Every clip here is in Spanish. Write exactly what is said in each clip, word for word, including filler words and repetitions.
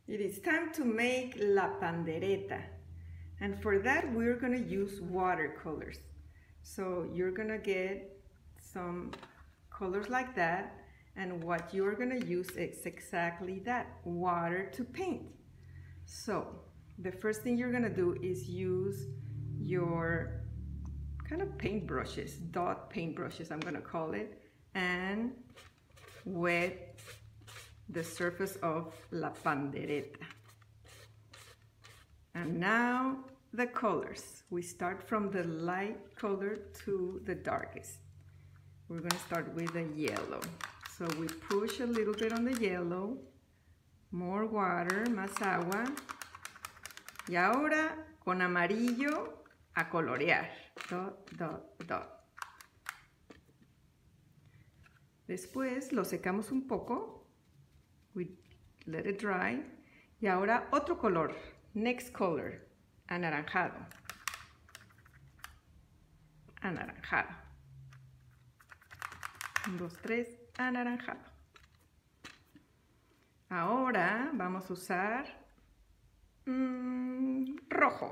It is time to make la pandereta. And for that, we're gonna use watercolors. So you're gonna get some colors like that, and what you're gonna use is exactly that, water to paint. So the first thing you're gonna do is use your kind of paint brushes, dot paint brushes, I'm gonna call it, and wet the surface of la pandereta. And now the colors. We start from the light color to the darkest. We're going to start with the yellow. So we push a little bit on the yellow, more water, más agua. Y ahora con amarillo a colorear. Dot, dot, dot. Después lo secamos un poco. We let it dry. Y ahora otro color. Next color. Anaranjado. Anaranjado. Un, dos, tres. Anaranjado. Ahora vamos a usar mmm, rojo.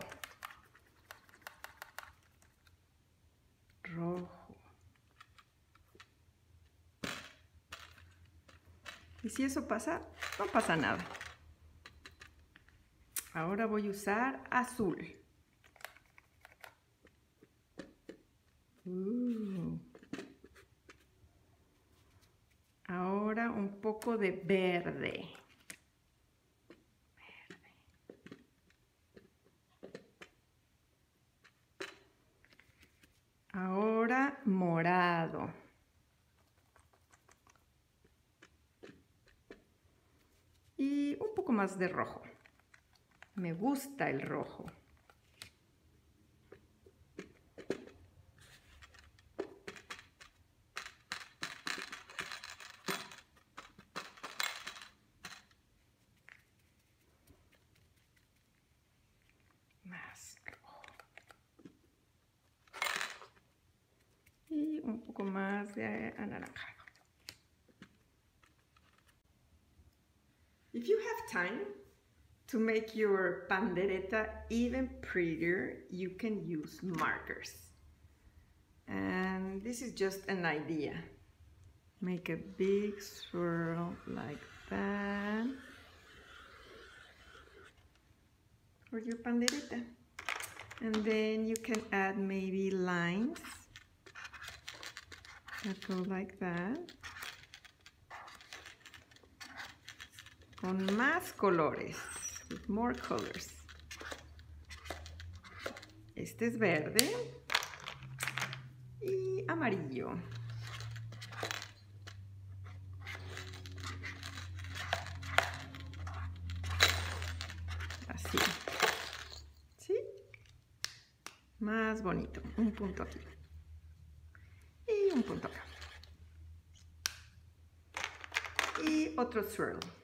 Rojo. Y si eso pasa, no pasa nada. Ahora voy a usar azul. Uh. Ahora un poco de verde. Verde. Ahora morado. Y un poco más de rojo. Me gusta el rojo. Más rojo. Y un poco más de anaranjado. If you have time to make your pandereta even prettier, you can use markers. And this is just an idea. Make a big swirl like that for your pandereta. And then you can add maybe lines that go like that. Con más colores, with more colors. Este es verde y amarillo. Así. ¿Sí? Más bonito. Un punto aquí. Y un punto acá. Y otro swirl.